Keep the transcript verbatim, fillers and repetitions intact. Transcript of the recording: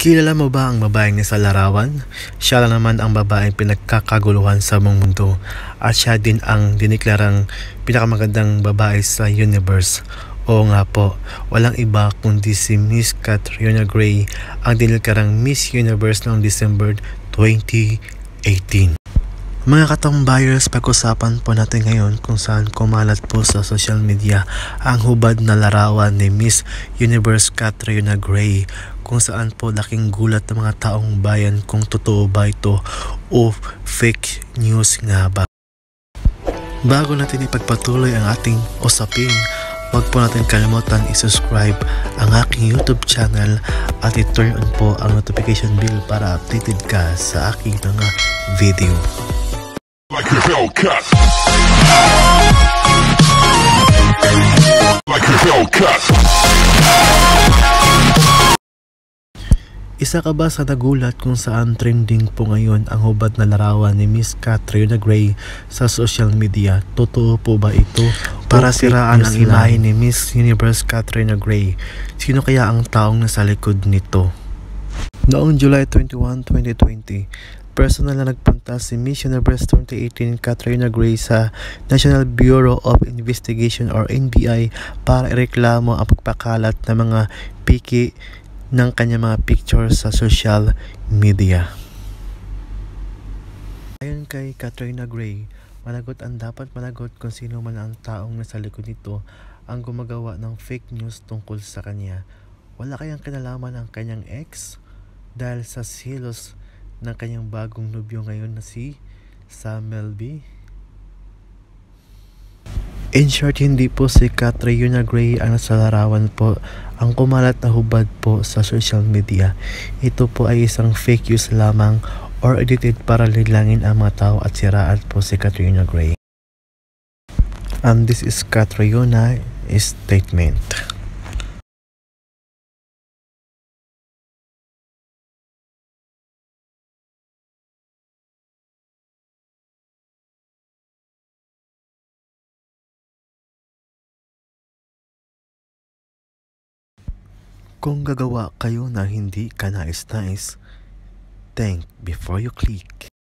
Kilala mo ba ang babaeng ni sa larawan? Siya lang naman ang babaeng pinagkakaguluhan sa buong mundo at siya din ang diniklarang pinakamagandang babae sa universe. Oo nga po, walang iba kundi si Miss Catriona Gray, ang diniklarang Miss Universe noong December twenty eighteen. Mga katambayers, pag-usapan po natin ngayon kung saan kumalat po sa social media ang hubad na larawan ni Miss Universe Catriona Gray, kung saan po laking gulat ng mga taong bayan kung totoo ba ito o fake news nga ba. Bago natin ipagpatuloy ang ating usapin, huwag po natin kalimutan i-subscribe ang aking YouTube channel at i-turn on po ang notification bell para updated ka sa aking mga video. Like a Hellcat. Like a Hellcat. Isa ka ba sa nagulat kung saan trending po ngayon ang hubad na larawan ni Miss Catriona Gray sa social media? Totoo po ba ito? Para siraan ang imahe ni Miss Universe Catriona Gray, sino kaya ang taong nasa likod nito? Noong July twenty-first, twenty twenty, personal na nagpunta si Miss Universe twenty eighteen Catriona Gray sa National Bureau of Investigation or N B I para ireklamo ang pagpakalat ng mga piki ng kanyang mga pictures sa social media. Ayon kay Catriona Gray, managot ang dapat managot kung sino man ang taong nasa likod nito ang gumagawa ng fake news tungkol sa kanya. Wala kayang kinalaman ang kanyang ex dahil sa selos ng kanyang bagong nobyo ngayon na si Sam Melby? In short, hindi po si Catriona Gray ang nasa larawan po ang kumalat na hubad po sa social media. Ito po ay isang fake news lamang or edited para lilangin ang mga tao at siraan po si Catriona Gray. And this is Catriona statement. Kung gagawa kayo na hindi ka nais-nais, think before you click.